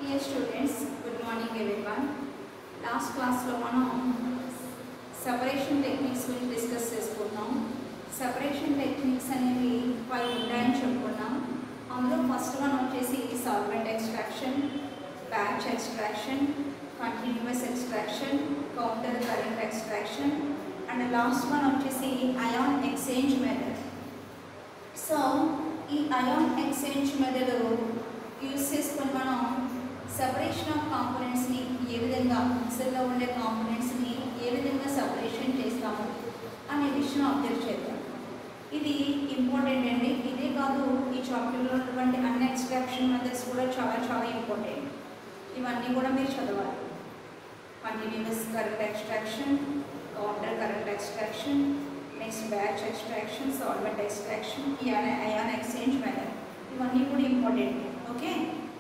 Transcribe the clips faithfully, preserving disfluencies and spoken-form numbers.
Dear students, good morning everyone. Last class lo manam separation techniques guరించి discuss చేసుకున్నాం. Separation techniques అనేవి five ఉంటాయని చెప్పుకున్నాం. అందులో ఫస్ట్ వన్ వచ్చేసి solvent extraction, batch extraction, continuous extraction, counter current extraction and last one వచ్చేసి ion exchange method. So ఈ ion exchange method use చేసుకొని మనం సెపరేషన్ ఆఫ్ కాంపోనెంట్స్ని ఏ విధంగా మిక్సర్లో ఉండే కాంపోనెంట్స్ని ఏ విధంగా సెపరేషన్ చేస్తాము అనే విషయం అబ్జర్వ్ చేద్దాం. ఇది ఇంపార్టెంట్ అండి. ఇదే కాదు, ఈ చాప్టర్లో ఉన్నటువంటి అన్ని ఎక్స్ట్రాక్షన్ మెథడ్స్ కూడా చాలా చాలా ఇంపార్టెంట్. ఇవన్నీ కూడా మీరు చదవాలి. Continuous current extraction, counter current extraction, next batch extraction, solvent extraction, ఈ అయాన్ ఎక్స్చేంజ్ మెథడ్ ఇవన్నీ కూడా ఇంపార్టెంట్. ఓకే,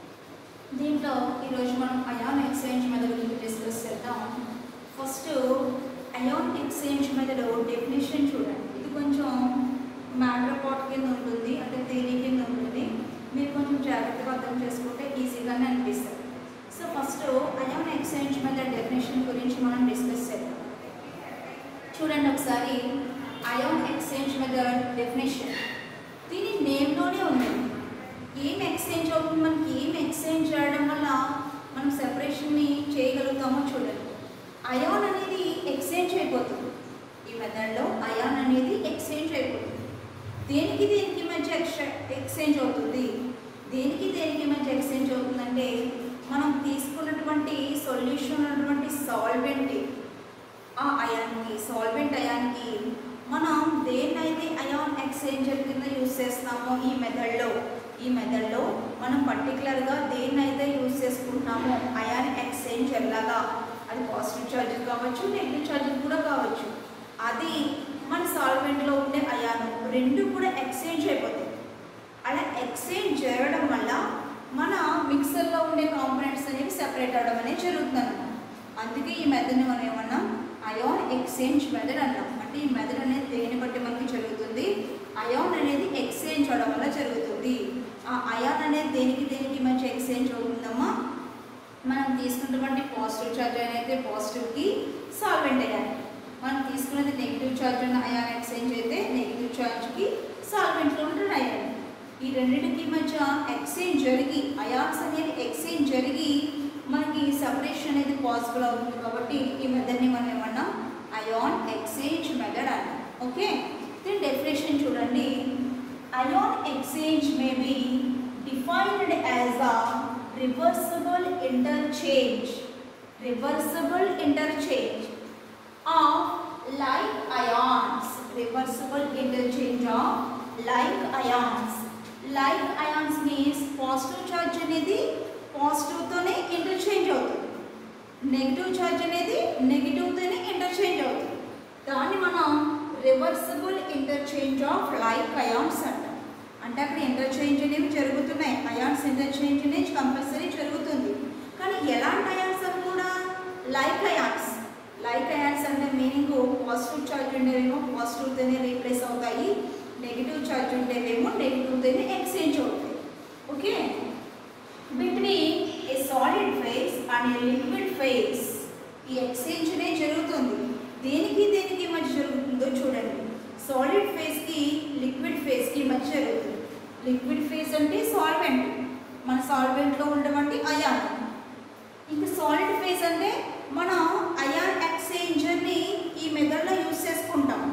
దీంట్లో ఈరోజు మనం అయాన్ ఎక్స్చేంజ్ మెథడ్ గురించి డిస్కస్ చేద్దాం. First ion exchange method definition చూడండి. ఇది కొంచెం మ్యాటర్ పాట్ కింద ఉంటుంది, అంటే థియరీ కింద ఉంటుంది. మీరు కొంచెం జాగ్రత్తగా అర్థం చేసుకుంటే ఈజీగానే అనిపిస్తుంది. So first ion exchange method definition గురించి మనం డిస్కస్ చేద్దాం. చూడండి ఒకసారి, అయాన్ ఎక్స్చేంజ్ మెథడ్ డెఫినేషన్ దీని నేమ్లోనే ఉంది. ఏం ఎక్స్చేంజ్ అవుతుంది, మనకి ఏం ఎక్స్చేంజ్ చేయడం వల్ల మనం సెపరేషన్ని చేయగలుగుతామో చూడండి. అయాన్ అనేది ఎక్స్చేంజ్ అయిపోతుంది. ఈ మెథడ్లో అయాన్ అనేది ఎక్స్చేంజ్ అయిపోతుంది. దేనికి దేనికి మధ్య ఎక్స్ట్రా ఎక్స్చేంజ్ అవుతుంది దేనికి దేనికి మధ్య ఎక్స్చేంజ్ అవుతుందంటే, మనం తీసుకున్నటువంటి సొల్యూషన్ ఉన్నటువంటి సాల్వెంట్ ఆ అయాన్కి సాల్వెంట్ అయాన్కి మనం దేన్నైతే అయాన్ ఎక్స్చేంజర్ కింద యూజ్ చేస్తామో ఈ మెథడ్లో ఈ మెథడ్లో మనం పర్టికులర్గా దేన్నైతే యూజ్ చేసుకుంటామో అయాన్ ఎక్స్చేంజర్ లాగా, అది పాజిటివ్ ఛార్జ్ కావచ్చు, నెగిటివ్ ఛార్జ్ కూడా కావచ్చు, అది మన సాల్వెంట్లో ఉండే అయాన్ రెండు కూడా ఎక్స్చేంజ్ అయిపోతాయి. అలా ఎక్స్చేంజ్ జరగడం వల్ల మన మిక్సర్లో ఉండే కాంపోనెంట్స్ అనేవి సెపరేట్ అవ్వడం అనేది జరుగుతుంది అన్నమాట. అందుకే ఈ మెథడ్ని మనం ఏమన్నాం, అయాన్ ఎక్స్చేంజ్ మెథడ్ అన్నాం. అంటే ఈ మెథడ్ అనేది దేని బట్టి మనకి జరుగుతుంది, అయాన్ అనేది ఎక్స్చేంజ్ అవడం వల్ల జరుగుతుంది. ఆ అయాన్ అనేది దేనికి దేనికి మధ్య ఎక్స్చేంజ్ అవుతుందమ్మా, మనం తీసుకున్నటువంటి పాజిటివ్ ఛార్జ్ అయితే పాజిటివ్కి సాల్వెంట్ అయాన్, మనం తీసుకున్నది నెగిటివ్ ఛార్జ్ ఉన్న అయాన్ ఎక్స్చేంజ్ అయితే నెగిటివ్ ఛార్జ్కి సాల్వెంట్లో ఉన్న అయాన్. ఈ రెండింటికి మధ్య ఎక్స్చేంజ్ జరిగి అయాన్స్ అనేది ఎక్స్చేంజ్ జరిగి మనకి సెపరేషన్ అనేది పాసిబుల్ అవుతుంది. కాబట్టి ఈ మెథడ్ని మనం ఏమన్నాం, అయాన్ ఎక్స్చేంజ్ మెథడ్ అన్నాం. ఓకే, దీని డెఫినేషన్ చూడండి. Ion exchange may be defined as a reversible interchange reversible interchange of like ions reversible interchange of like ions. Like ions means positive charge అనేది పాజిటివ్తోనే ఇంటర్చేంజ్ అవుతుంది, నెగిటివ్ ఛార్జ్ అనేది నెగిటివ్తోనే interchange అవుతుంది. దాన్ని మనం reversible interchange of like ions అంటాం. అంటే అక్కడ ఇంటర్చేంజ్ అనేవి జరుగుతున్నాయి, అయాన్స్ ఇంటర్చేంజ్ అనేది కంపల్సరీ జరుగుతుంది. కానీ ఎలాంటి అయాన్స్ అని కూడా లైక్ అయాన్స్ లైక్ అయాన్స్ అంటే మీనింగ్ పాజిటివ్ ఛార్జ్ ఉండేవేమో పాజిటివ్తోనే రీప్లేస్ అవుతాయి, నెగిటివ్ ఛార్జ్ ఉండేవేమో నెగిటివ్తోనే ఎక్స్చేంజ్ అవుతాయి. Okay, between a solid phase and a liquid phase ఈ ఎక్స్చేంజ్ అనేది జరుగుతుంది. దేనికి దేనికి మధ్య జరుగుతుందో చూడండి. సాలిడ్ ఫేజ్కి లిక్విడ్ ఫేజ్కి మధ్య జరుగుతుంది. లిక్విడ్ ఫేజ్ అంటే సాల్వెంట్, మన సాల్వెంట్లో ఉన్నటువంటి అయాన్. ఇంకా సాలిడ్ ఫేజ్ అంటే మనం అయాన్ ఎక్స్చేంజర్ని ఈ మెథడ్లో యూజ్ చేసుకుంటాం.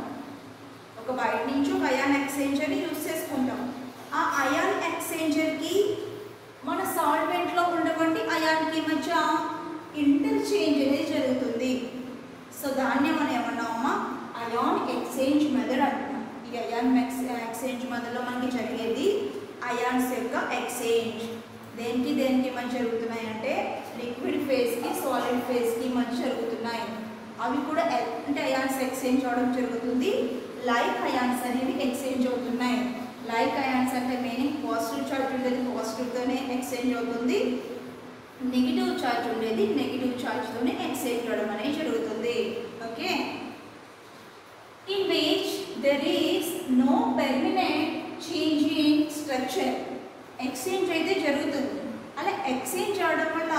ఒక బయట నుంచి ఒక అయాన్ ఎక్స్చేంజర్ని యూజ్ చేసుకుంటాం. ఆ అయాన్ ఎక్స్చేంజర్కి మన సాల్వెంట్లో ఉన్నటువంటి అయాన్కి మధ్య ఇంటర్చేంజ్ అనేది జరుగుతుంది. సో దాన్ని మనం ఏమన్నామా, అయాన్ ఎక్స్చేంజ్ మెథడ్ అంటున్నాం. ఈ అయాన్ ఎక్స్చేంజ్ మెథడ్లో మనకి జరిగేది అయాన్స్ యొక్క ఎక్స్చేంజ్. దేనికి దేనికి మధ్య జరుగుతున్నాయి అంటే లిక్విడ్ ఫేజ్కి సాలిడ్ ఫేజ్కి మధ్య జరుగుతున్నాయి. అవి కూడా అంటే అయాన్స్ ఎక్స్చేంజ్ అవడం జరుగుతుంది. లైక్ అయాన్స్ అనేవి ఎక్స్చేంజ్ అవుతున్నాయి. లైక్ అయాన్స్ అంటే మీనింగ్ పాజిటివ్ ఛార్జ్ ఉండేది పాజిటివ్తోనే ఎక్స్చేంజ్ అవుతుంది, నెగిటివ్ ఛార్జ్ ఉండేది నెగిటివ్ ఛార్జ్తోనే ఎక్స్చేంజ్ అవడం అనేది జరుగుతుంది. Okay, in which there is no permanent change in structure. Exchange అయితే జరుగుతుంది, అలా ఎక్స్చేంజ్ అవడం వల్ల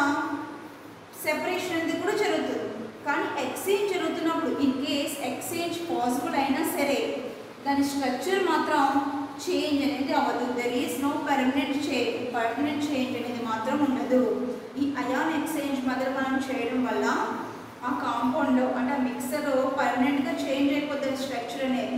సెపరేషన్ అనేది కూడా జరుగుతుంది. కానీ ఎక్స్చేంజ్ జరుగుతున్నప్పుడు ఇన్ కేస్ ఎక్స్చేంజ్ పాసిబుల్ అయినా సరే దాని స్ట్రక్చర్ మాత్రం చేంజ్ అనేది అవ్వదు. There is no permanent change permanent change అనేది మాత్రం ఉండదు. ఈ అయాన్ ఎక్స్చేంజ్ మొదలు మనం చేయడం వల్ల ఆ కాంపౌండ్ అంటే ఆ మిక్సర్ పర్మనెంట్గా చేంజ్ అయిపోతుంది స్ట్రక్చర్ అనేది.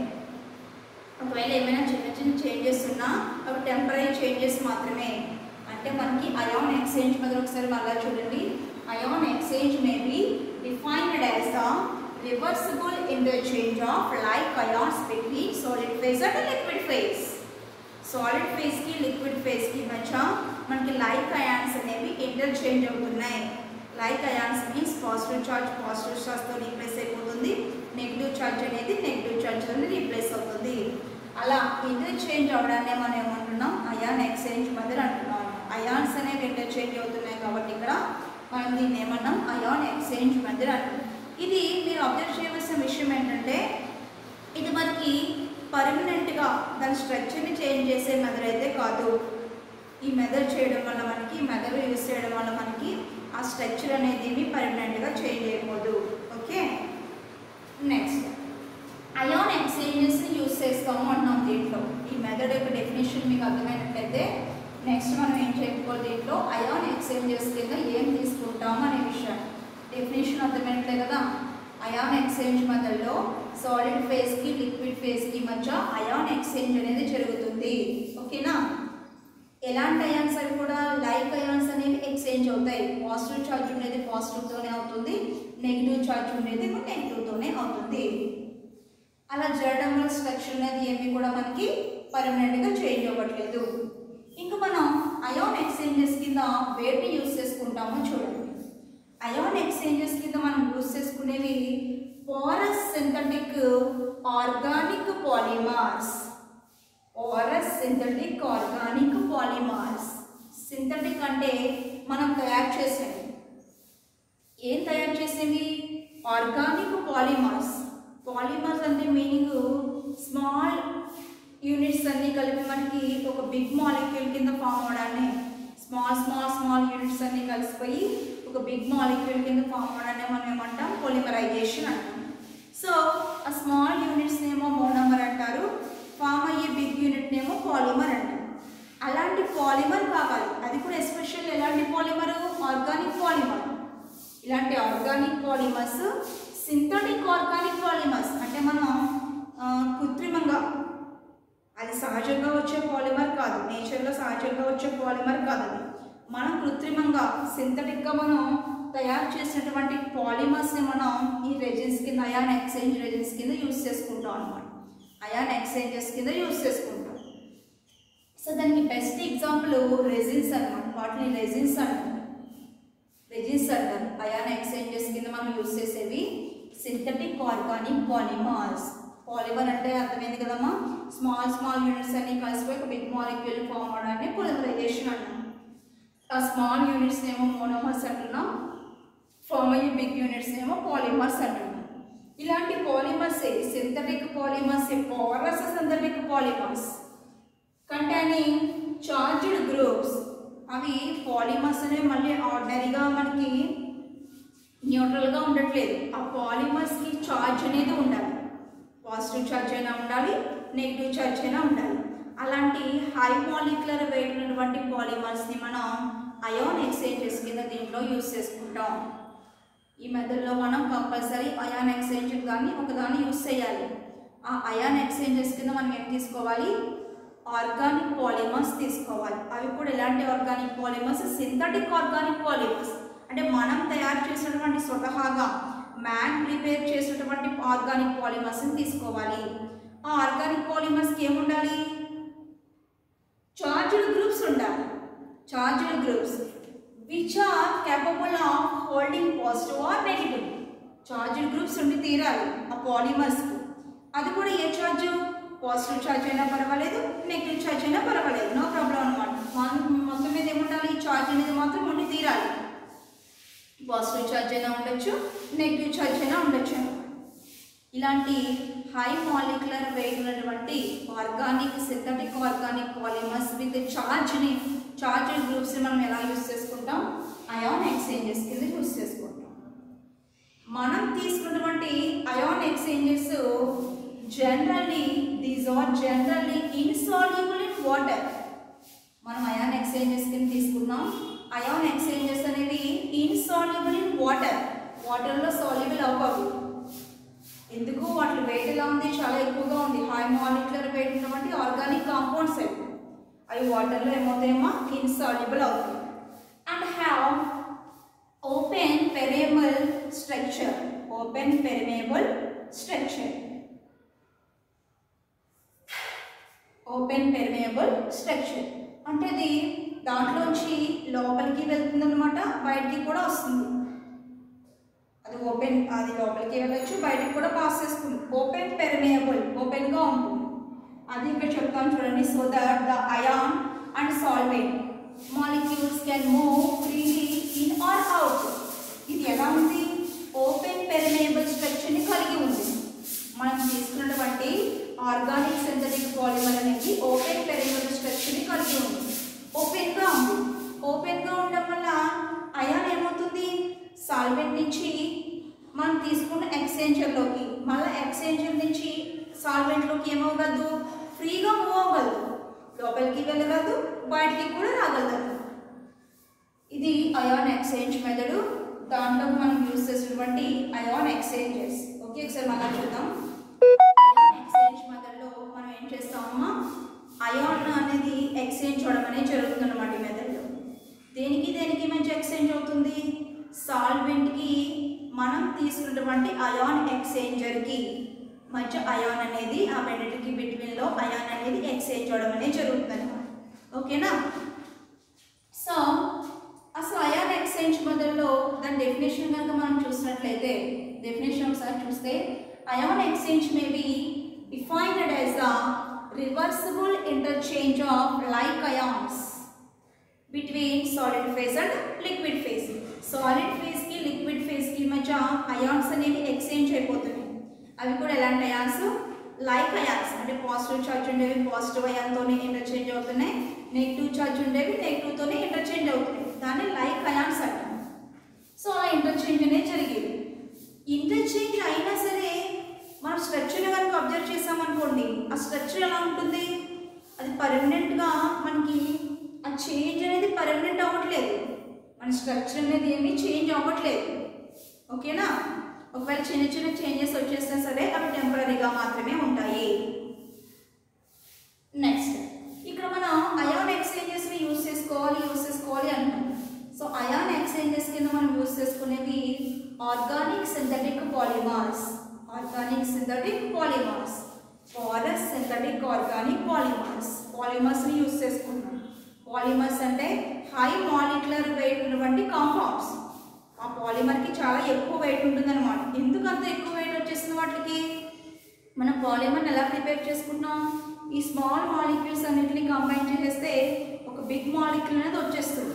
ఒకవేళ ఏమైనా చిన్న చిన్న చేంజెస్ ఉన్నా అవి టెంపరీ చేంజెస్ మాత్రమే. అంటే మనకి అయాన్ ఎక్స్చేంజ్ మొదలు ఒకసారి మళ్ళీ చూడండి. Ion exchange may be defined as the reversible interchange of like ions between solid phase and liquid phase. Solid phase की liquid phase की मध्य మనకి like ions అనేవి interchange అవుతున్నాయి. Like ions means positive charge positive charge తో replace అయిపోతుంది, negative charge అనేది negative charge తో replace అవుతుంది. అలా ఇంటర్చేంజ్ అవడాన్ని మనం ఏమంటున్నాం, అయాన్ ఎక్స్చేంజ్ మెథడ్ అంటున్నాం. అయాన్స్ అనేవి ఇంటర్చేంజ్ అవుతున్నాయి కాబట్టి ఇక్కడ మనం దీన్ని ఏమన్నాం, అయాన్ ఎక్స్చేంజ్ మెథడ్ అంటున్నాం. ఇది మీరు అబ్జర్వ్ చేయవలసిన విషయం ఏంటంటే ఇది మనకి పర్మనెంట్గా దాని స్ట్రక్చర్ని చేంజ్ చేసే మెథడ్ అయితే కాదు. ఈ మెథడ్ చేయడం వల్ల మనకి ఈ మెథడ్ యూజ్ చేయడం వల్ల మనకి ఆ స్ట్రక్చర్ అనేది పర్మనెంట్గా చేంజ్ అయిపోదు. ఓకే, నెక్స్ట్ అయాన్ ఎక్స్చేంజెస్ని యూజ్ చేస్తాము అంటున్నాం దీంట్లో. ఈ మెథడ్ యొక్క డెఫినేషన్ మీకు అర్థమైనట్లయితే నెక్స్ట్ మనం ఏం చెప్పుకోవాలి, దీంట్లో అయాన్ ఎక్స్చేంజెస్ కింద ఏం తీసుకుంటాము అనే విషయం డెఫినేషన్ అర్థమైనట్లే కదా. అయాన్ ఎక్స్చేంజ్ మెథడ్లో సాలిడ్ ఫేజ్కి లిక్విడ్ ఫేజ్కి మధ్య అయాన్ ఎక్స్చేంజ్ అనేది జరుగుతుంది. ఓకేనా, ఎలాంటి అయాన్స్ అవి కూడా లైక్ అయాన్స్ అనేవి ఎక్స్చేంజ్ అవుతాయి. పాజిటివ్ ఛార్జ్ ఉండేది పాజిటివ్తోనే అవుతుంది, నెగిటివ్ ఛార్జ్ ఉండేది నెగిటివ్తోనే అవుతుంది. అలా జరగడం వల్ల స్ట్రక్చర్ అనేది ఏమి కూడా మనకి పర్మనెంట్గా చేంజ్ అవ్వట్లేదు. ఇంకా మనం అయాన్ ఎక్స్చేంజెస్ కింద వేటిని యూజ్ చేసుకుంటామో చూడండి. అయాన్ ఎక్స్చేంజెస్ కింద మనం యూజ్ చేసుకునేవి porous synthetic organic polymers. Porous synthetic organic polymers. Synthetic అంటే మనం తయారు చేసేవి. ఏం తయారు చేసేవి? Organic polymers. పాలిమర్స్ అంటే మీనింగ్ స్మాల్ యూనిట్స్ అన్నీ కలిపి మనకి ఒక బిగ్ మాలిక్యూల్ కింద ఫామ్ అవడాన్ని, స్మాల్ స్మాల్ స్మాల్ యూనిట్స్ అన్నీ కలిసిపోయి ఒక బిగ్ మాలిక్యూల్ కింద ఫామ్ అవడాన్ని మనం ఏమంటాం, పొలిమరైజేషన్ అంటాం. సో ఆ స్మాల్ యూనిట్స్ ఏమో మోనోమర్ అంటారు, ఫామ్ అయ్యే బిగ్ యూనిట్ ఏమో పాలిమర్ అంటారు. అలాంటి పాలిమర్ కావాలి, అది కూడా ఎస్పెషల్ ఎలాంటి పాలిమర్, ఆర్గానిక్ పాలిమర్. ఇలాంటి organic polymers synthetic organic polymers అంటే మనం కృత్రిమంగా, అది సహజంగా వచ్చే పాలిమర్ కాదు, నేచర్లో సహజంగా వచ్చే పాలిమర్ కాదు, అది మనం కృత్రిమంగా సింథటిక్గా మనం తయారు చేసినటువంటి పాలిమర్స్ని మనం ఈ రెజిన్స్ కింద, అయాన్ ఎక్స్చేంజ్ రెజిన్స్ కింద యూజ్ చేసుకుంటాం అనమాట. అయాన్ ఎక్స్చేంజెస్ కింద యూజ్ చేసుకుంటాం. సో దానికి బెస్ట్ ఎగ్జాంపుల్ రెజిన్స్ అనమాట. వాటిని రెజిన్స్ అంటారు, రెజిన్స్ అంటారు. అయాన్ ఎక్స్చేంజెస్ కింద మనం యూజ్ చేసేవి సింథటిక్ ఆర్గానిక్ పాలిమర్స్. పాలిమర్ అంటే అర్థమైంది కదమ్మా, స్మాల్ స్మాల్ యూనిట్స్ అన్ని కలిసిపోయి ఒక బిగ్ మాలిక్యూల్ ఫామ్ అవడాన్ని పొలిమరైజేషన్ అంటాం. ఆ స్మాల్ యూనిట్స్ ఏమో మోనోమర్స్ అంటున్నాం, ఫామ్ అయ్యే బిగ్ యూనిట్స్ ఏమో పాలిమర్స్ అంటున్నాం. ఇలాంటి polymers synthetic polymers, porous synthetic polymers containing charged groups. అవి పాలిమర్స్ అనేవి మళ్ళీ ఆర్డినరీగా మనకి న్యూట్రల్గా ఉండట్లేదు. ఆ పాలిమర్స్కి ఛార్జ్ అనేది ఉండాలి, పాజిటివ్ ఛార్జ్ అయినా ఉండాలి, నెగిటివ్ ఛార్జ్ అయినా ఉండాలి. అలాంటి హై మాలిక్యులర్ వెయిట్ ఉన్నటువంటి పాలిమర్స్ని మనం అయాన్ ఎక్స్చేంజెస్ కింద దీంట్లో యూజ్ చేసుకుంటాం. ఈ మెథడ్లో మనం కంపల్సరీ అయాన్ ఎక్స్చేంజ్ కానీ ఒకదాన్ని యూజ్ చేయాలి. ఆ అయాన్ ఎక్స్చేంజెస్ కింద మనం ఏం తీసుకోవాలి, ఆర్గానిక్ పాలిమర్స్ తీసుకోవాలి. అవి కూడా ఎలాంటి organic polymers, synthetic organic polymers అంటే మనం తయారు చేసినటువంటి స్వతహాగా మ్యాన్ ప్రిపేర్ చేసినటువంటి ఆర్గానిక్ పాలిమర్స్ని తీసుకోవాలి. ఆ ఆర్గానిక్ పాలిమర్స్కి ఏముండాలి, చార్జ్డ్ గ్రూప్స్ ఉండాలి. Charged groups which are capable of holding positive or negative. Charged groups ఉండి తీరాలి ఆ పాలిమర్స్కి. అది కూడా ఏ ఛార్జ్, పాజిటివ్ ఛార్జ్ అయినా పర్వాలేదు, నెగిటివ్ ఛార్జ్ అయినా పర్వాలేదు, నో ప్రాబ్లం అనమాట. మొత్తం మీద ఏముండాలి, ఛార్జ్ అనేది మాత్రం ఉండి తీరాలి. పాజిటివ్ ఛార్జ్ అయినా ఉండొచ్చు, నెగిటివ్ ఛార్జ్ అయినా ఉండొచ్చు. ఇలాంటి హై మాలిక్యులర్ వెయిట్ ఉన్నటువంటి organic synthetic organic polymers with ఛార్జ్ని చార్జ్డ్ గ్రూప్స్ని మనం ఎలా యూస్ చేసుకుంటాం, అయాన్ ఎక్స్చేంజెస్ కింద యూస్ చేసుకుంటాం. మనం తీసుకున్నటువంటి ion exchanges generally these are generally insoluble in water. మనం అయాన్ ఎక్స్చేంజెస్ కింద తీసుకున్నాం. అయాన్ ఎక్స్చేంజెస్ అనేవి ఇన్సాల్యుబుల్ ఇన్ వాటర్, వాటర్లో సాల్యుబుల్ అవ్వవు. ఎందుకు? వాటి వెయిట్ ఎలా ఉంది, చాలా ఎక్కువగా ఉంది. హై మాలిక్యులర్ వెయిట్ ఉన్నటువంటి ఆర్గానిక్ కాంపౌండ్స్ అవి అవి వాటర్లో ఏమవుతాయేమో ఇన్సాల్యుబుల్ అవుతాయి. And have open permeable structure. Open permeable structure open permeable structure అంటే అది దాంట్లోంచి లోపలికి వెళ్తుంది అనమాట, బయటికి కూడా వస్తుంది. అది ఓపెన్, అది లోపలికి వెళ్ళచ్చు, బయటికి కూడా పాస్ చేస్తుంది. ఓపెన్ పెర్మియబుల్, ఓపెన్గా ఉంటుంది. అది ఇక్కడ చెప్తాను చూడండి. So that the ion and solvent molecules can move freely in or out. ఇది ఎలా ఉంది? ఓపెన్ పెర్మియబుల్ స్ట్రక్చర్ని కలిగి ఉంది. మనం తీసుకున్నటువంటి ఆర్గానిక్ సింథటిక్ పాలిమర్ అనేది ఓపెన్ పెర్మియబుల్ స్ట్రక్చర్ని కలిగి ఉంది. ఓపెన్గా ఉంది. ఓపెన్గా ఉండడం వల్ల అయాన్ ఏమవుతుంది, సాల్వెంట్ నుంచి మనం తీసుకున్న ఎక్స్చేంజర్లోకి, మళ్ళీ ఎక్స్చేంజర్ నుంచి సాల్వెంట్లోకి ఏమవ్వగలదు, ఫ్రీగా మూవ్ అవ్వగలదు, లోపలికి వెళ్ళగలదు, బయటికి కూడా రాగలదు. ఇది అయాన్ ఎక్స్చేంజ్ మెథడ్. దాంట్లో మనం యూస్ చేసినటువంటి అయాన్ ఎక్స్చేంజెస్. ఓకే, ఒకసారి మనం చూద్దాం. అయాన్ ఎక్స్చేంజ్ మెథడ్లో మనం ఏం చేస్తామమ్మా, అయాన్ అనేది ఎక్స్చేంజ్ అవడం అనేది జరుగుతుంది అన్నమాట ఈ మెథడ్లో. దేనికి దేనికి మధ్య ఎక్స్చేంజ్ అవుతుంది? సాల్వెంట్కి మనం తీసుకున్నటువంటి అయాన్ ఎక్స్చేంజర్కి మధ్య అయాన్ అనేది, ఆ రెండింటికి బిట్వీన్లో అయాన్ అనేది ఎక్స్చేంజ్ అవడం అనేది జరుగుతుంది అన్నమాట. ఓకేనా? సో అసలు అయాన్ ఎక్స్చేంజ్ మొదల్లో దాని డెఫినేషన్ కనుక మనం చూసినట్లయితే, డెఫినేషన్ ఒకసారి చూస్తే, ion exchange may be defined as the reversible interchange of like ions between solid phase and liquid phase. Solid ఫేజ్కి లిక్విడ్ ఫేజ్కి మధ్య అయాన్స్ అనేవి ఎక్స్చేంజ్ అయిపోతున్నాయి. అవి కూడా ఎలాంటి అయాన్స్? Like ions. అంటే పాజిటివ్ ఛార్జ్ ఉండేవి పాజిటివ్ అయాన్తోనే ఇంటర్చేంజ్ అవుతున్నాయి, నెగిటివ్ ఛార్జ్ ఉండేవి నెగిటివ్తోనే ఇంటర్చేంజ్ అవుతున్నాయి. దాన్ని లైక్ అయాన్స్ అంటాం. సో ఆ ఇంటర్చేంజ్ అనేది జరిగేది. ఇంటర్చేంజ్ అయినా సరే మనం స్ట్రక్చర్ కనుక అబ్జర్వ్ చేసామనుకోండి, ఆ స్ట్రక్చర్ ఎలా ఉంటుంది, అది పర్మనెంట్గా మనకి ఆ చేంజ్ అనేది పర్మనెంట్ అవ్వట్లేదు. మన స్ట్రక్చర్ అనేది ఏమీ చేంజ్ అవ్వట్లేదు. ఓకేనా? ఒకవేళ చిన్న చిన్న చేంజెస్ వచ్చేసినా సరే అవి టెంపరీగా మాత్రమే ఉంటాయి. నెక్స్ట్ ఇక్కడ మనం అయాన్ ఎక్స్చేంజెస్ని యూస్ చేసుకోవాలి యూస్ చేసుకోవాలి అంటాం. సో అయాన్ ఎక్స్చేంజెస్ కింద మనం యూస్ చేసుకునేవి organic synthetic polymers. Organic synthetic polymers, porous synthetic organic polymers. పాలిమర్స్ని యూస్ చేసుకుంటాం. పాలిమర్స్ అంటే హై మాలిక్యులర్ వెయిట్ ఉన్నటువంటి కాంపౌండ్స్. ఆ పాలిమర్కి చాలా ఎక్కువ వెయిట్ ఉంటుందన్నమాట. ఎందుకు అంత ఎక్కువ వెయిట్ వచ్చేసిన వాటికి? మనం పాలిమర్ని ఎలా ప్రిపేర్ చేసుకుంటాం? ఈ స్మాల్ మాలిక్యూల్స్ అన్నింటినీ కంబైన్ చేసేస్తే ఒక బిగ్ మాలిక్యూల్ అనేది వచ్చేస్తుంది.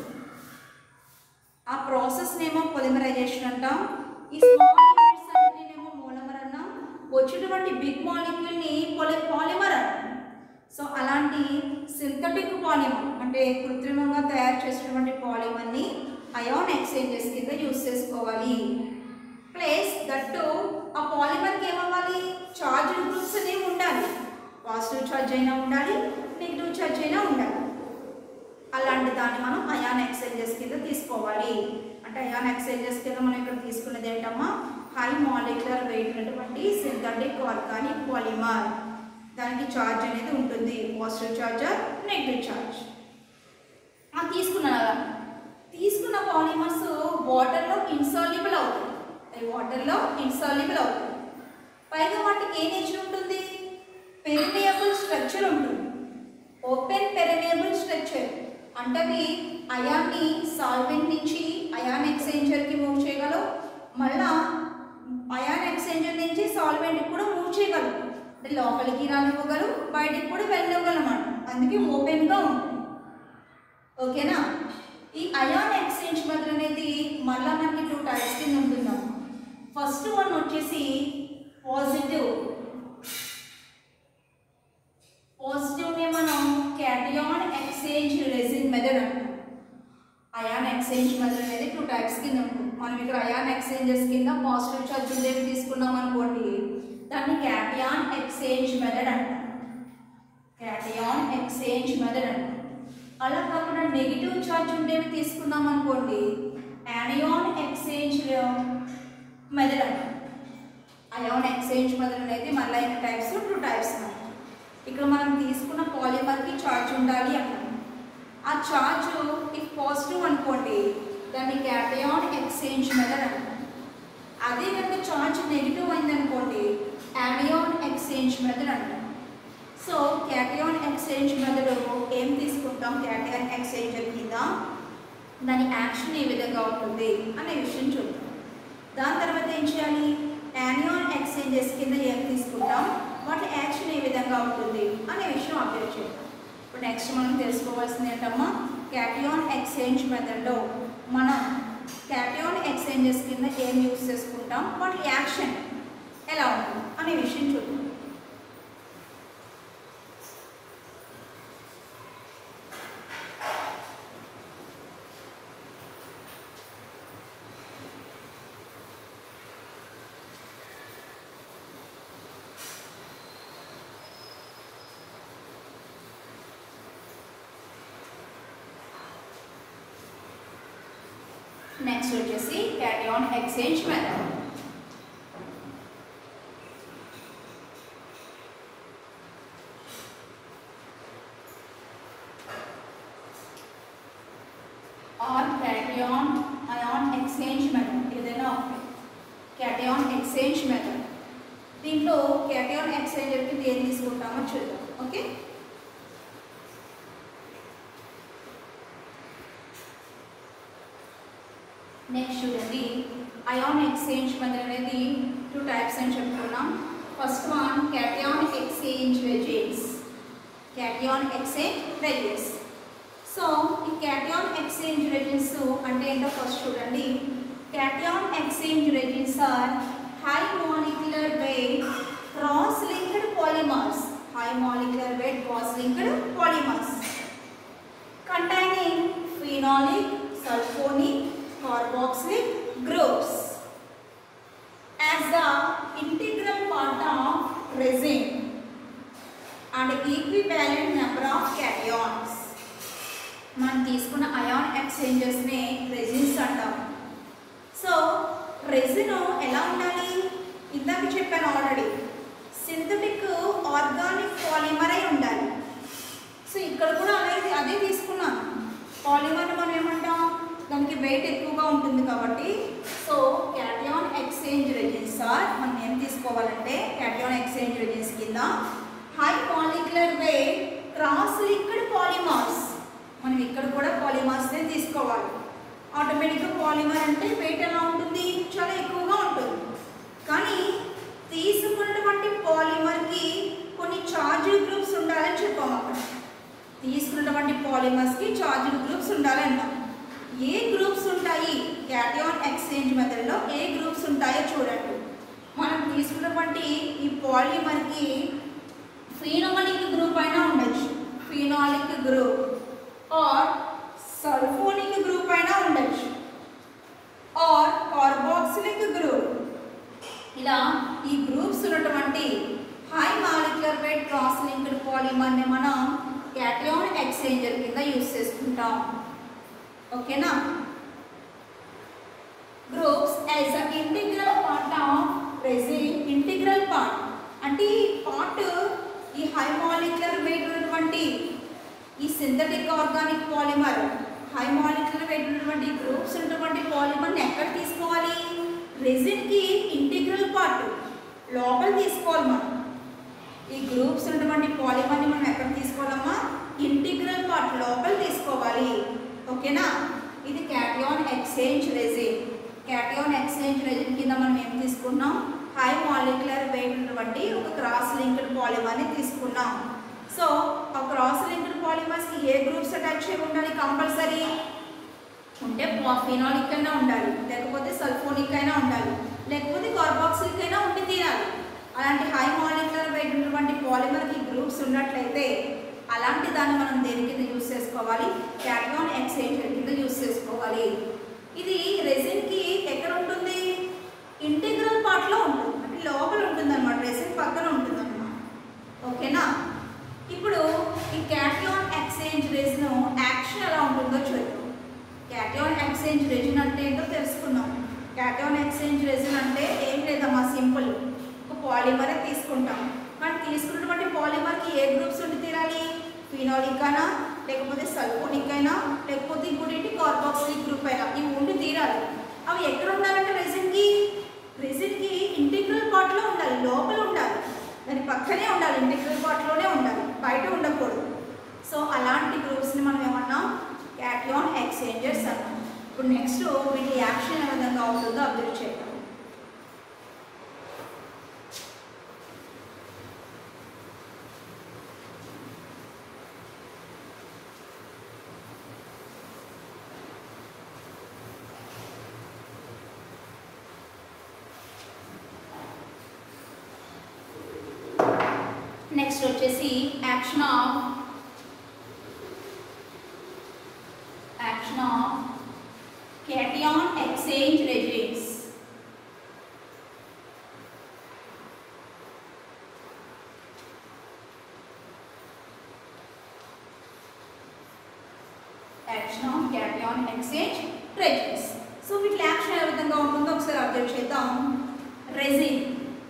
ఆ ప్రాసెస్నేమో పొలిమరైజేషన్ అంటాం. ఈ స్మాల్ యూనిట్స్ అన్నింటినేమో మోనోమర్ అన్నాం. వచ్చేటువంటి బిగ్ మాలిక్యూల్ని పొలి పాలిమర్ అంటాం. సో అలాంటి సింథటిక్ పాలిమర్ అంటే కృత్రిమంగా తయారు చేసినటువంటి పాలిమర్ని అయాన్ ఎక్స్చేంజెస్ కింద యూస్ చేసుకోవాలి. ప్లస్ దట్టు ఆ పాలిమర్కి ఏమవ్వాలి, చార్జ్ గ్రూప్స్ అనేవి ఉండాలి. పాజిటివ్ ఛార్జ్ అయినా ఉండాలి, నెగిటివ్ ఛార్జ్ అయినా ఉండాలి. అలాంటి దాన్ని మనం అయాన్ ఎక్స్చేంజెస్ కింద తీసుకోవాలి. అంటే అయాన్ ఎక్స్చేంజెస్ కింద మనం ఇక్కడ తీసుకున్నది ఏంటమ్మా, హై మాలిక్యులర్ వెయిట్ ఉన్నటువంటి సింథటిక్ ఆర్గానిక్ పాలిమర్. దానికి ఛార్జ్ అనేది ఉంటుంది, పాజిటివ్ ఛార్జ్ నెగిటివ్ ఛార్జ్. తీసుకున్నాను అలా తీసుకున్న పాలిమర్స్ వాటర్లో ఇన్సాల్యుబుల్ అవుతాయి. అవి వాటర్లో ఇన్సాల్యుబుల్ అవుతాయి. పైగా వాటికి ఏ నేచర్ ఉంటుంది, పెర్మియబుల్ స్ట్రక్చర్ ఉంటుంది. ఓపెన్ పెర్మియబుల్ స్ట్రక్చర్ అంటే అవి అయాన్ని సాల్వెంట్ నుంచి అయాన్ ఎక్స్చేంజర్కి మూవ్ చేయగలవు, మళ్ళా అయాన్ ఎక్స్చేంజర్ నుంచి సాల్వెంట్కి కూడా మూవ్ చేయగలవు. అంటే లోపలికి రానివ్వగలవు, బయటికి కూడా వెళ్ళనివ్వగలమాట. అందుకే ఓపెన్గా ఉంటుంది. ఓకేనా? ఈ అయాన్ ఎక్స్చేంజ్ మెథడ్ అనేది మళ్ళీ మనకి టూ టైప్స్ కింద ఉంటున్నాం. ఫస్ట్ వన్ వచ్చేసి పాజిటివ్. పాజిటివ్ని మనం క్యాటయాన్ ఎక్స్చేంజ్ రెజిన్ మెథడ్ అంటాం. అయాన్ ఎక్స్చేంజ్ మెథడ్ అనేది టూ టైప్స్ కింద ఉంటుంది. మనం ఇక్కడ అయాన్ ఎక్స్చేంజెస్ కింద పాజిటివ్ ఛార్జ్ ఉండేవి తీసుకున్నాం అనుకోండి, దాన్ని క్యాటయాన్ ఎక్స్చేంజ్ మెథడ్ అంటాం. క్యాటయాన్ ఎక్స్చేంజ్ మెథడ్ అంటాం. అలా కాకుండా నెగిటివ్ ఛార్జ్ ఉండేవి తీసుకున్నాం అనుకోండి, యానియాన్ ఎక్స్చేంజ్ మెథడ్ అంటాం. అయాన్ ఎక్స్చేంజ్ మెథడ్ అనేది మళ్ళీ అయిన టైప్స్ టూ టైప్స్ అన్నమాట. ఇక్కడ మనం తీసుకున్న పాలిమర్కి ఛార్జ్ ఉండాలి అంటాం. ఆ ఛార్జ్ ఇఫ్ పాజిటివ్ అనుకోండి, దాన్ని క్యాటయాన్ ఎక్స్చేంజ్ మెథడ్ అంటాం. అదే కనుక ఛార్జ్ నెగిటివ్ అయిందనుకోండి, యానియాన్ ఎక్స్చేంజ్ మెథడ్ అంటాం. సో క్యాటయాన్ ఎక్స్చేంజ్ మెథడ్ ఏం తీసుకుంటాం, క్యాటయాన్ ఎక్స్చేంజర్ కింద దాని యాక్షన్ ఏ విధంగా ఉంటుంది అనే విషయం చూద్దాం. దాని తర్వాత ఏం చేయాలి, యానియాన్ ఎక్స్చేంజెస్ కింద ఏం తీసుకుంటాం, వాటి యాక్షన్ ఏ విధంగా ఉంటుంది అనే విషయం అబ్జర్వ్ చేద్దాం. ఇప్పుడు నెక్స్ట్ మనం తెలుసుకోవాల్సింది ఏంటమ్మా, క్యాటయాన్ ఎక్స్చేంజ్ మెథడ్లో మనం క్యాటయాన్ ఎక్స్చేంజెస్ కింద ఏం యూస్ చేసుకుంటాం, వాటి యాక్షన్ ఎలా ఉంటుంది అనే విషయం చూద్దాం. నెక్స్ట్ వచ్చేసి cation exchange method. Or cation ion exchange method ఏదైనా క్యాటయాన్ ఎక్స్చేంజ్ మెథడ్. దీంట్లో క్యాటయాన్ ఎక్స్చేంజర్ కి ఏం తీసుకుంటామో చూద్దాం. ఓకే, నెక్స్ట్ చూడండి, అయాన్ ఎక్స్చేంజ్ మెథడ్ అనేది టూ టైప్స్ అని చెప్పుకున్నాం. First one cation exchange resins. Cation exchange resins. So ఈ క్యాటయాన్ ఎక్స్చేంజ్ రెజిన్స్ అంటే ఏంటో ఫస్ట్ చూడండి. Cation exchange resins are high molecular weight cross linked polymers. High molecular weight cross linked polymers containing phenolic, sulfonic, carboxylic groups as the integral part of resin and equivalent number of cations. మనం తీసుకున్న ion exchanges ని resins అంటాం. So resin ఎలా ఉండాలి, ఇందాక చెప్పాను already, synthetic organic polymer అయి ఉండాలి. సో ఇక్కడ కూడా అలాగే అదే తీసుకున్నాను. పాలిమర్ మనం ఏమంటాం, దానికి వెయిట్ ఎక్కువగా ఉంటుంది కాబట్టి. So cation exchange resins are మనం ఏం తీసుకోవాలంటే క్యాటయాన్ ఎక్స్చేంజ్ రెజిన్స్ కింద high molecular weight cross linked polymers. మనం ఇక్కడ కూడా పాలిమర్స్నే తీసుకోవాలి. ఆటోమేటిక్గా పాలిమర్ అంటే వెయిట్ ఎలా ఉంటుంది, చాలా ఎక్కువగా ఉంటుంది. కానీ తీసుకున్నటువంటి పాలిమర్కి కొన్ని చార్జ్ గ్రూప్స్ ఉండాలని చెప్పాము. అక్కడ తీసుకున్నటువంటి పాలిమర్స్కి చార్జ్ గ్రూప్స్ ఉండాలన్నాం. ఏ గ్రూప్స్ ఉంటాయి క్యాటయాన్ ఎక్స్చేంజ్ మెథడ్లో, ఏ గ్రూప్స్ ఉంటాయో చూడండి. మనం తీసుకున్నటువంటి ఈ పాలిమర్కి ఫినోలిక్ గ్రూప్ అయినా ఉండొచ్చు, phenolic group, or sulfonic group అయినా ఉండొచ్చు, ఆర్ కార్బాక్సిలిక్ గ్రూప్. ఇలా ఈ గ్రూప్స్ ఉన్నటువంటి high molecular weight cross linked పాలిమర్ని మనం క్యాటయాన్ ఎక్స్చేంజర్ కింద యూస్ చేసుకుంటాం. ఓకేనా, groups as a integral part of resin. Integral part అంటే ఈ పార్ట్, ఈ హై మాలిక్యులర్ వెయిట్ ఉన్నటువంటి ఈ synthetic organic polymer, high molecular weight ఉన్నటువంటి గ్రూప్స్ ఉన్నటువంటి పాలిమర్ని ఎక్కడ తీసుకోవాలి, రెజిన్కి ఇంటిగ్రల్ పార్ట్ లోపల తీసుకోవాలి. మనం ఈ గ్రూప్స్ ఉన్నటువంటి పాలిమర్ని మనం ఎక్కడ తీసుకోవాలమ్మా, ఇంటిగ్రల్ పార్ట్ లోపల తీసుకోవాలి. ఓకేనా, ఇది cation exchange resin. Cation exchange resin కింద మనం ఏం తీసుకున్నాం, హై మాలిక్యులర్ వెయిట్ ఉన్నటువంటి ఒక క్రాస్ లింక్డ్ పాలిమర్ని తీసుకున్నాం. సో ఆ క్రాస్ లింక్డ్ పాలిమర్స్కి ఏ గ్రూప్స్ అటాచ్ అయి ఉండాలి, కంపల్సరీ ఉంటే ఫినాలిక్ అయినా ఉండాలి, లేకపోతే సల్ఫోనిక్ అయినా ఉండాలి, లేకపోతే కార్బాక్సిలిక్ అయినా ఉండి తీరాలి. అలాంటి హై మాలిక్యులర్ వెయిట్ ఉన్నటువంటి పాలిమర్కి గ్రూప్స్ ఉన్నట్లయితే అలాంటి దాన్ని మనం దేని కింద యూస్ చేసుకోవాలి, క్యాటయాన్ ఎక్స్చేంజర్ కింద యూస్ చేసుకోవాలి. చేసుకోవాలి. ఇది రెసిన్కి ఎక్కడ ఉంటుంది? ఇంటిగ్రల్ పార్ట్లో ఉంటుంది, అంటే లోపల ఉంటుంది అనమాట, రెసిన్ పక్కన ఉంటుంది అనమాట. ఓకేనా? ఇప్పుడు ఈ క్యాటయాన్ ఎక్స్చేంజ్ రెసిన్ యాక్షన్ ఎలా ఉంటుందో చూద్దాం. క్యాటయాన్ ఎక్స్చేంజ్ రెసిన్ అంటే ఏంటో తెలుసుకున్నాం. క్యాటయాన్ ఎక్స్చేంజ్ రెసిన్ అంటే ఏం లేదమ్మా, సింపుల్. ఒక పాలిమరే తీసుకుంటాం. మనం తీసుకున్నటువంటి పాలిమర్కి ఏ గ్రూప్స్ ఉండి తీరాలి? ఫినాలిక్ అయినా, లేకపోతే సల్ఫోనిక్ అయినా, లేకపోతే ఇంకోటి కార్బాక్సిలిక్ గ్రూప్ అయినా, ఇవి ఉండి తీరాలి. అవి ఎక్కడ ఉండాలంటే రెసిన్కి రెసిన్కి ఇంటిగ్రల్ పార్ట్లో ఉండాలి, లోపల ఉండాలి, దాని పక్కనే ఉండాలి, ఇంటిగ్రల్ పార్ట్లోనే ఉండాలి, బయట ఉండకూడదు. సో అలాంటి గ్రూప్స్ని మనం ఏమన్నా క్యాటయాన్ ఎక్స్చేంజర్స్ అన్నాం. ఇప్పుడు నెక్స్ట్ వీటి యాక్షన్ ఏ విధంగా ఉంటుందో అబ్జర్వ్ చేద్దాం. నెక్స్ట్ వచ్చేసి action of action of cation exchange resins. Action of cation exchange resins. So వీటి యాక్షన్ ఏ విధంగా ఉంటుందో ఒకసారి అబ్జర్వ్ చేద్దాం. రెజిన్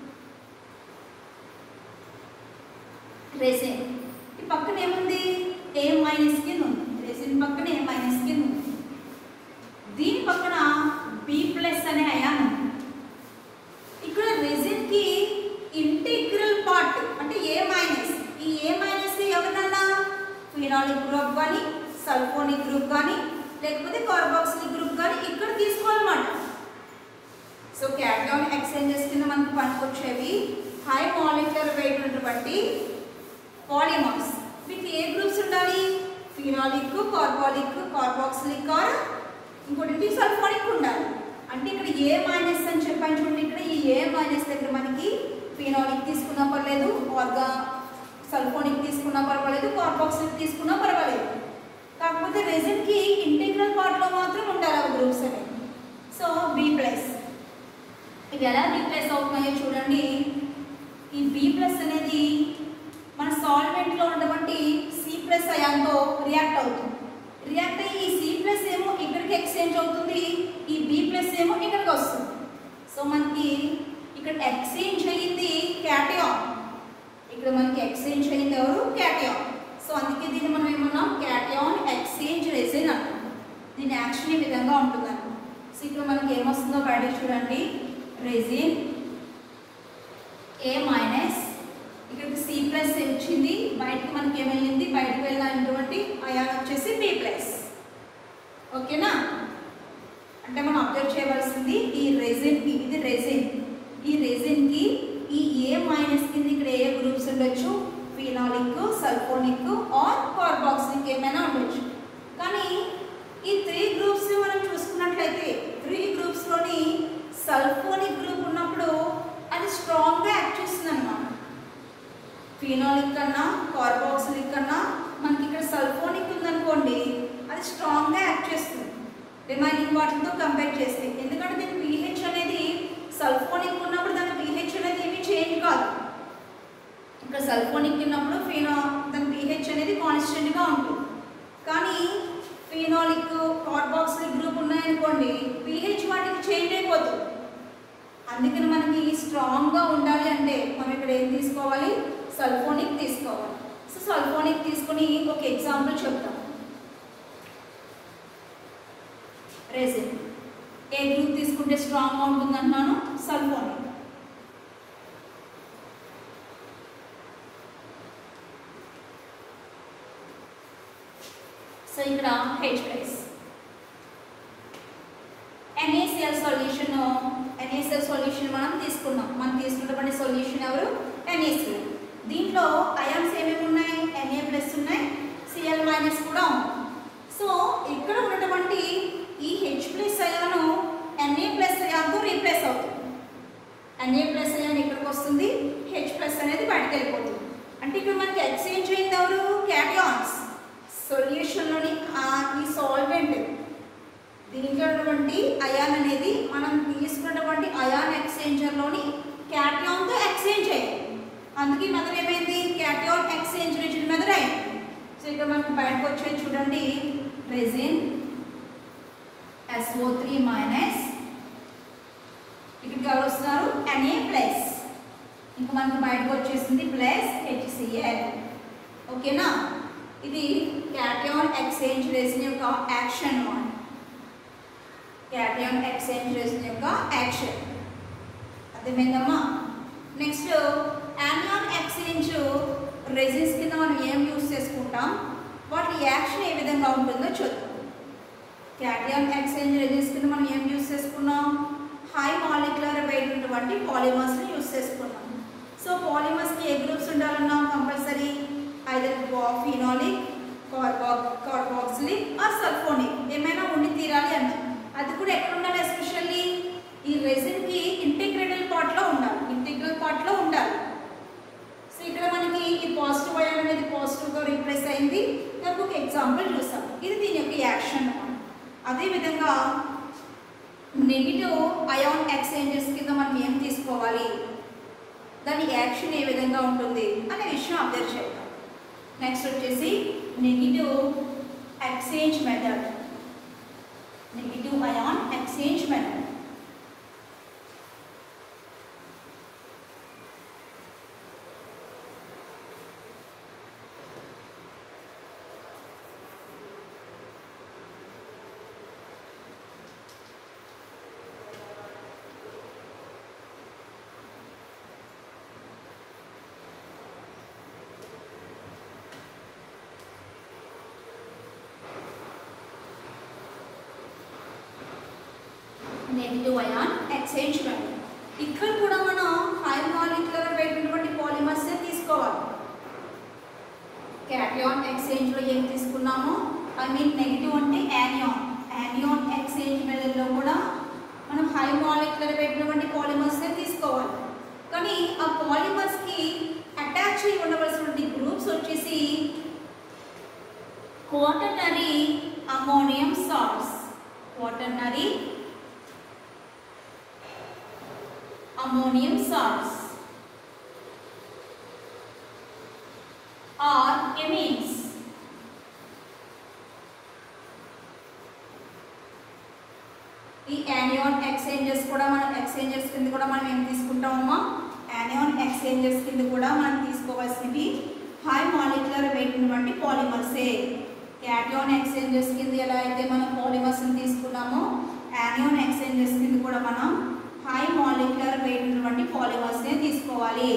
రెసిన్ ఈ పక్కన ఏముంది? ఏ మైనస్ కింద ఉంది. రెసిన్ పక్కన ఏ మైనస్ కింద ఉంది. దీని పక్కన బి ప్లస్ అనే అయాన్ ఉంది. ఇక్కడ రెసిన్కి ఇంటిగ్రల్ పార్ట్ అంటే ఏ మైనస్. ఈ ఏ మైనస్ ఎవరినన్నా ఫినాలిక్ గ్రూప్ కానీ, సల్ఫోనిక్ గ్రూప్ కానీ, లేకపోతే కార్బాక్సిలిక్ గ్రూప్ కానీ ఇక్కడ తీసుకోవాలన్నమాట. సో క్యాటయాన్ ఎక్స్చేంజెస్ కింద మనకు పనికొచ్చేవి హై మాలిక్యులర్ వెయిట్ ఉన్నటువంటి పాలిమర్స్. వీటి ఏ గ్రూప్స్ ఉండాలి? ఫినాలిక్, కార్బాలిక్, కార్బాక్సిలిక్ ఆర్ ఇంకోటి సల్ఫోనిక్ ఉండాలి. అంటే ఇక్కడ ఏ మైనస్ అని చెప్పాను చూడండి. ఇక్కడ ఈ ఏ మైనస్ దగ్గర మనకి ఫినాలిక్ తీసుకున్నా పర్లేదు, ఆర్గా సల్ఫోనిక్ తీసుకున్నా పర్వాలేదు, కార్బాక్సిలిక్ తీసుకున్నా పర్వాలేదు. కాకపోతే రెసిన్కి ఇంటిగ్రల్ పార్ట్లో మాత్రం ఉండాలి ఆ గ్రూప్స్ అనేవి. సో బి ప్లస్ ఇవి ఎలా రీప్లేస్ అవుతున్నాయో చూడండి. ఈ బి ప్లస్ అనేది మన సాల్వెంట్లో ఉన్నటువంటి సి ప్లస్ అయాన్తో రియాక్ట్ అవుతుంది. రియాక్ట్ అయ్యి ఈ సి ప్లస్ ఏమో ఇక్కడికి ఎక్స్చేంజ్ అవుతుంది, ఈ బి ప్లస్ ఏమో ఇక్కడికి వస్తుంది. సో మనకి ఇక్కడ ఎక్స్చేంజ్ అయ్యింది క్యాటయాన్, ఇక్కడ మనకి ఎక్స్చేంజ్ అయ్యింది ఎవరు? క్యాటయాన్. సో అందుకే దీన్ని మనం ఏమన్నాం? క్యాటయాన్ ఎక్స్చేంజ్ రెసిన్ అంటాం. దీని యాక్షన్ ఈ విధంగా ఉంటుందన్నమాట. సో ఇక్కడ మనకి ఏమొస్తుందో బయట చూడండి. రెసిన్ ఏ మైనస్, ఇక్కడికి సి ప్లస్ వచ్చింది, బయటకు మనకి ఏమైంది? బయటకు వెళ్ళినటువంటి అయాన్ వచ్చేసి బి ప్లస్. ఓకేనా? అంటే మనం అబ్జర్వ్ చేయవలసింది ఈ రెసిన్, ఇది రెసిన్, ఈ రెసిన్కి ఈ ఏ మైనస్ కింద ఇక్కడ ఏ గ్రూప్స్ ఉండొచ్చు? ఫినాలిక్, సల్ఫోనిక్ ఆర్ కార్బాక్సిలిక్ ఏమైనా ఉండొచ్చు. కానీ ఈ త్రీ గ్రూప్స్ మనం చూసుకున్నట్లయితే త్రీ గ్రూప్స్లోని సల్ఫోనిక్ గ్రూప్ ఉన్నప్పుడు అది స్ట్రాంగ్గా యాక్ట్ చేస్తుంది అన్నమాట. ఫినాలిక్ కన్నా, కార్బాక్సిలిక్ కన్నా మనకి ఇక్కడ సల్ఫోనిక్ ఉందనుకోండి, అది స్ట్రాంగ్గా యాక్ట్ చేస్తుంది రిమైనింగ్ వాటితో కంపేర్ చేస్తే. ఎందుకంటే దీని పీహెచ్ అనేది సల్ఫోనిక్ ఉన్నప్పుడు దాని పీహెచ్ అనేది ఏమీ చేంజ్ కాదు. ఇక్కడ సల్ఫోనిక్ ఉన్నప్పుడు ఫినా దాని పీహెచ్ అనేది కాన్స్టెంట్గా ఉంటుంది. కానీ ఫినాలిక్, కార్బాక్సిలిక్ గ్రూప్ ఉన్నాయనుకోండి, పీహెచ్ వాటికి చేంజ్ అయిపోతుంది. అందుకని మనకి స్ట్రాంగ్గా ఉండాలి అంటే మనం ఇక్కడ ఏం తీసుకోవాలి? సల్ఫోనిక్ తీసుకోవాలి. సో సల్ఫోనిక్ తీసుకుని ఒక ఎగ్జాంపుల్ చెప్తాం. రెసిన్ ఏ గ్రూప్ తీసుకుంటే స్ట్రాంగ్గా ఉంటుంది అంటున్నాను? సల్ఫోనిక్. సో ఇక్కడ H plus NaCl solution, NaCl solution మనం తీసుకున్నాం. మనం తీసుకున్నటువంటి సొల్యూషన్ ఎవరు? ఎన్ఏసిఎల్. దీంట్లో అయాన్స్ ఏమేమి ఉన్నాయి? ఎన్ఏ ప్లస్ ఉన్నాయి, సిఎల్ మైనస్ కూడా ఉంది. సో ఇక్కడ ఉన్నటువంటి ఈ H plus ion Na plus అయాన్తో రీప్లేస్ అవుతుంది. ఎన్ఏ ప్లస్ అయాన్ ఇక్కడికి వస్తుంది, హెచ్ ప్లస్ అనేది బయటకు వెళ్ళిపోతుంది. అంటే ఇక్కడ మనకి ఎక్స్చేంజ్ అయింది ఎవరు? క్యాటయాన్స్. సొల్యూషన్లోని ఈ సాల్వెంట్ అందుకే మెథడ్ ఏమైంది క్యాటయాన్ ఎక్స్చేంజ్ రిజిడ్ మెథడ్ అయింది. సో ఇక్కడ మనకు బయటకు వచ్చేది చూడండి resin S O three minus ఇక్కడికి ఎవరు వస్తున్నారు ఎన్ ఏ ప్లస్ ఇంకా మనకు బయటకు వచ్చేసింది ప్లస్ హెచ్ సి ఎల్. ఓకేనా ఇది క్యాటయాన్ ఎక్స్చేంజ్ రెజిన్ యొక్క action one cation exchange resin యొక్క యాక్షన్ అర్థమైందమ్మా. నెక్స్ట్ యానియాన్ ఎక్స్చేంజ్ రెజిన్స్ కింద మనం ఏం యూస్ చేసుకుంటాం వాటి యాక్షన్ ఏ విధంగా ఉంటుందో చూద్దాం. క్యాటయాన్ ఎక్స్చేంజ్ రెజిన్స్ కింద మనం ఏం యూస్ చేసుకున్నాం హై మాలిక్యులర్ వెయిట్ ఉన్నటువంటి పాలిమర్స్ని యూస్ చేసుకున్నాం. సో పాలిమర్స్కి ఏ గ్రూప్స్ ఉండాలన్నా compulsory either phenolic carbo carboxylic or sulfonic ఏమైనా ఉండి తీరాలి అన్నాం. అది కూడా ఎక్కడ ఉండాలి ఎస్పెషల్లీ ఈ రెజిన్కి ఇంటిగ్రేటల్ పార్ట్లో ఉండాలి ఇంటిగ్రల్ పార్ట్లో ఉండాలి. సో ఇక్కడ మనకి ఈ పాజిటివ్ అయాన్ అనేది పాజిటివ్గా రీప్లేస్ అయింది. దానికి ఒక ఎగ్జాంపుల్ చూసాం. ఇది దీని యొక్క యాక్షన్. అదేవిధంగా నెగిటివ్ అయాన్ ఎక్స్చేంజెస్ కింద మనం ఏం తీసుకోవాలి దాని యాక్షన్ ఏ విధంగా ఉంటుంది అనే విషయం అబ్జర్వ్ చేద్దాం. నెక్స్ట్ వచ్చేసి negative exchange method negative ion exchange method. Negative ion exchange method. ఇక్కడ కూడా మనం హై మాలిక్యులర్ వెయిట్ ఉన్నటువంటి పాలిమర్స్ తీసుకోవాలి. క్యాటయాన్ ఎక్స్చేంజ్లో ఏం తీసుకున్నామో ఐ మీన్ నెగిటివ్ అంటే యానియాన్ యానియాన్ ఎక్స్చేంజ్ మెథడ్లో కూడా మనం హై మాలిక్యులర్ వెయిట్ ఉన్నటువంటి పాలిమర్స్ తీసుకోవాలి. కానీ ఆ పాలిమర్స్కి అటాచ్ అయి ఉండవలసినటువంటి గ్రూప్స్ వచ్చేసి quaternary ammonium salts quaternary ammonium salts or amines. ఈ యానియాన్ ఎక్స్చేంజెస్ కూడా మనం ఎక్స్చేంజెస్ కింద కూడా మనం ఏం తీసుకుంటామమ్మా యానియాన్ ఎక్స్చేంజెస్ కింద కూడా మనం తీసుకోవాల్సినవి హై మాలిక్యులర్ వెయిట్ ఉన్నటువంటి పాలిమర్సే. క్యాటయాన్ ఎక్స్చేంజెస్ కింద ఎలా అయితే మనం పాలిమర్స్ని తీసుకున్నామో యానియాన్ ఎక్స్చేంజెస్ కింద కూడా మనం హై మాలిక్యులర్ వెయిట్ ఉన్నటువంటి పాలిమర్స్ని తీసుకోవాలి.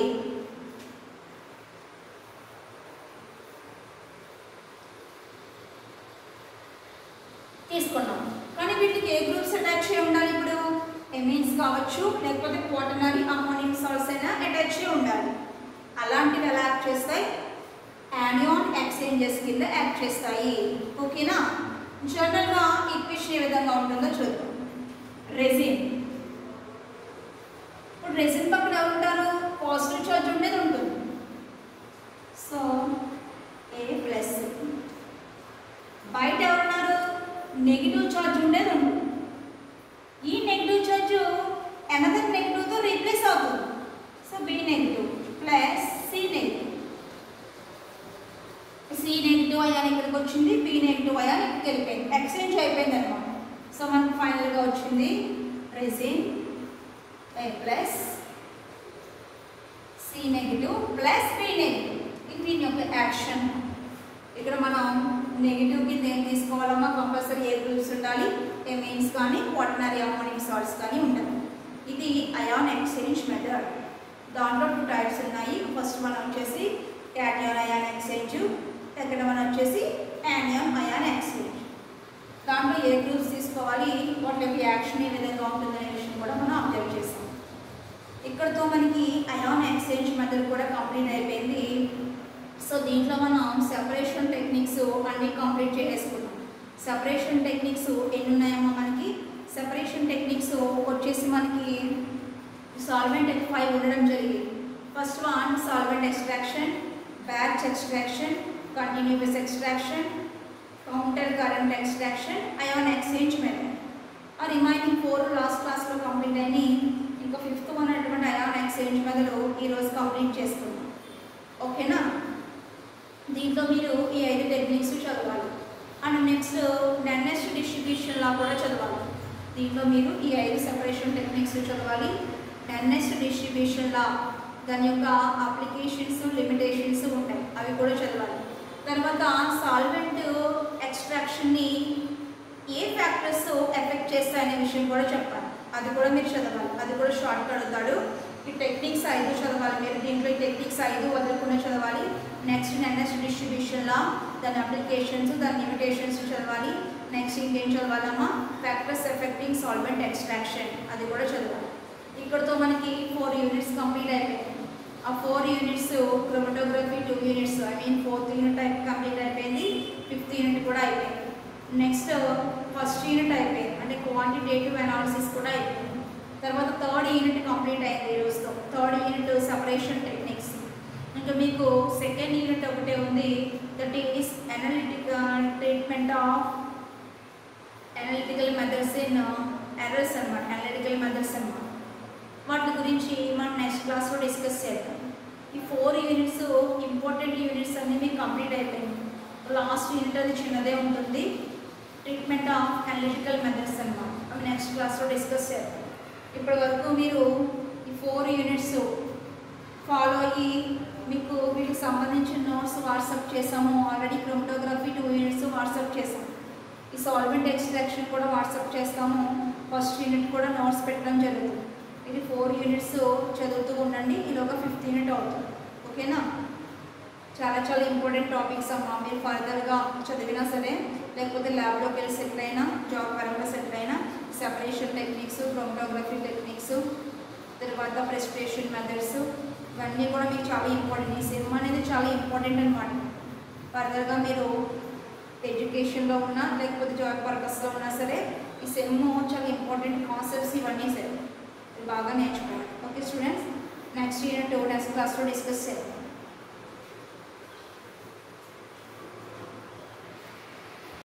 తీసుకున్నాం కానీ వీటికి ఏ గ్రూప్స్ అటాచ్ అయి ఉండాలి ఇప్పుడు ఎమిన్స్ కావచ్చు లేకపోతే క్వాటర్నరీ అమోనియం సాల్ట్స్ అయినా అటాచ్ అయి ఉండాలి. అలాంటివి ఎలా యాక్ట్ చేస్తాయి యానియాన్ ఎక్స్చేంజెస్ కింద యాక్ట్ చేస్తాయి. ఓకేనా. జనరల్గా ఈక్వేషన్ ఏ విధంగా ఉంటుందో చూద్దాం. రెజిన్ ఇప్పుడు రెజిన్ పక్కన ఎవరు ఉంటారు పాజిటివ్ చార్జ్ ఉండేది ఉంటుంది. సో ఏ ప్లస్ బయట ఎవరున్నారు నెగిటివ్ చార్జ్ ఉండేది ఉంటుంది. ఈ నెగిటివ్ చార్జ్ అనదర్ నెగిటివ్తో రీప్లేస్ అవుతుంది. So B negative plus C negative C negative ion ఇక్కడికి వచ్చింది బి నెగిటివ్ అయాన్ ఇక్కడికి వెళ్ళిపోయింది ఎక్స్చేంజ్ అయిపోయింది అనమాట. సో మనకు ఫైనల్గా వచ్చింది resin A plus C negative plus B negative. ఇది దీని యొక్క యాక్షన్. ఇక్కడ మనం నెగిటివ్ కింద ఏం తీసుకోవాలమ్మా కంపల్సరీ ఏ గ్రూప్స్ ఉండాలి ఎమిన్స్ కానీ క్వాటర్నరీ అమోనియం సాల్ట్స్ కానీ ఉండాలి. ఇది అయాన్ ఎక్స్చేంజ్ మెథడ్. దాంట్లో టూ టైప్స్ ఉన్నాయి. ఫస్ట్ మనం వచ్చేసి cation ion exchange second one వచ్చేసి యానియాన్ అయాన్ ఎక్స్చేంజ్. దాంట్లో ఏ గ్రూప్స్ తీసుకోవాలి వాటి యొక్క యాక్షన్ ఏ విధంగా ఉంటుందనే విషయం కూడా మనం అబ్జర్వ్ చేస్తాం. ఇక్కడతో మనకి అయాన్ ఎక్స్చేంజ్ మెథడ్ కూడా కంప్లీట్ అయిపోయింది. సో దీంట్లో మనం సెపరేషన్ టెక్నిక్స్ అన్నీ కంప్లీట్ చేసేసుకున్నాం. సెపరేషన్ టెక్నిక్స్ ఎన్ని ఉన్నాయమ్మా మనకి సెపరేషన్ టెక్నిక్స్ వచ్చేసి మనకి సాల్వెంట్ ఫైవ్ ఉండడం జరిగింది. First one solvent extraction, batch extraction, continuous extraction, counter current extraction, ion exchange method. ఆ రిమైనింగ్ ఫోర్ లాస్ట్ క్లాస్లో కంప్లీట్ అయినాయి. ఇంకా ఫిఫ్త్ వన్ అటువంటి అయాన్ ఎక్స్చేంజ్ మెథడ్ ఈరోజు కంప్లీట్ చేసుకున్నాం. ఓకేనా. దీంట్లో మీరు ఈ ఐదు టెక్నిక్స్ చదవాలి. And next Nernst distribution law కూడా చదవాలి. దీంట్లో మీరు ఈ ఐదు సెపరేషన్ టెక్నిక్స్ చదవాలి. నెన్నెస్ట్ డిస్ట్రిబ్యూషన్ లా దాని యొక్క అప్లికేషన్స్ లిమిటేషన్స్ ఉంటాయి, అవి కూడా చదవాలి. తర్వాత సాల్వెంట్ ఎక్స్ట్రాక్షన్ని ఏ ఫ్యాక్టర్స్ ఎఫెక్ట్ చేస్తాయనే విషయం కూడా చెప్పాలి, అది కూడా మీరు చదవాలి. అది కూడా షార్ట్ అడుగుతాడు. ఈ టెక్నిక్స్ ఐదు చదవాలి మీరు. దీంట్లో ఈ టెక్నిక్స్ ఐదు వదలకుండా చదవాలి. నెక్స్ట్ నెన్నెస్ట్ డిస్ట్రిబ్యూషన్ లా దాని అప్లికేషన్స్ దాని లిమిటేషన్స్ చదవాలి. నెక్స్ట్ ఇంకేం చదవాలమ్మా, ఫ్యాక్టర్స్ ఎఫెక్టింగ్ సాల్వెంట్ ఎక్స్ట్రాక్షన్, అది కూడా చదవాలి. ఇక్కడతో మనకి ఫోర్ యూనిట్స్ కంప్లీట్ అయిపోయాయి. ఆ four units chromatography two units I mean fourth unit complete అయిపోయింది. ఫిఫ్త్ యూనిట్ కూడా అయిపోయింది. నెక్స్ట్ ఫస్ట్ యూనిట్ అయిపోయింది, అంటే క్వాంటిటేటివ్ అనాలిసిస్ కూడా అయిపోయింది. తర్వాత థర్డ్ యూనిట్ కంప్లీట్ అయింది ఈ రోజుతో. Third unit separation techniques. ఇంకా మీకు సెకండ్ యూనిట్ ఒకటే ఉంది, that is analytical treatment of analytical methods in errors అనమాట. అనలిటికల్ మెథడ్స్ అనమాట. వాటి గురించి మనం నెక్స్ట్ క్లాస్లో డిస్కస్ చేద్దాం. ఈ ఫోర్ యూనిట్స్ ఇంపార్టెంట్ యూనిట్స్ అన్నీ మీకు కంప్లీట్ అయిపోయింది. లాస్ట్ యూనిట్ అది చిన్నదే ఉంటుంది, ట్రీట్మెంట్ ఆఫ్ అనలిటికల్ మెథడ్స్ అనమాట. అవి నెక్స్ట్ క్లాస్లో డిస్కస్ చేద్దాం. ఇప్పటి వరకు మీరు ఈ ఫోర్ యూనిట్స్ ఫాలో అయ్యి మీకు వీటికి సంబంధించిన నోట్స్ వాట్సాప్ చేసాము already. Chromatography two units WhatsApp చేసాము. ఈ సాల్వెంట్ ఎక్స్ట్రాక్షన్ కూడా వాట్సాప్ చేస్తాము. ఫస్ట్ యూనిట్ కూడా నోట్స్ పెట్టడం జరుగుతుంది. ఇది ఫోర్ యూనిట్స్ చదువుతూ ఉండండి. ఇది ఒక ఫిఫ్త్ యూనిట్ అవుతుంది. ఓకేనా. చాలా చాలా ఇంపార్టెంట్ టాపిక్స్ అమ్మా. మీరు ఫర్దర్గా చదివినా సరే, లేకపోతే ల్యాబ్లోకి వెళ్ళి సెటిల్ అయినా, జాబ్ పరంగా సెటిల్ అయినా, సెపరేషన్ టెక్నిక్స్, క్రోమటోగ్రఫీ టెక్నిక్స్, తర్వాత ప్రెస్టేషన్ మెథడ్స్, ఇవన్నీ కూడా మీకు చాలా ఇంపార్టెంట్. ఈ సినిమా అనేది చాలా ఇంపార్టెంట్ అనమాట. ఫర్దర్గా మీరు ఎడ్యుకేషన్లో ఉన్నా లేకపోతే జాబ్ పర్పస్లో ఉన్నా సరే, ఈ సినిమా చాలా ఇంపార్టెంట్ కాన్సెప్ట్స్ ఇవన్నీ సరే బాగా నేర్చుకోవాలి. Okay students, next unit next క్లాస్లో డిస్కస్ చేద్దాం.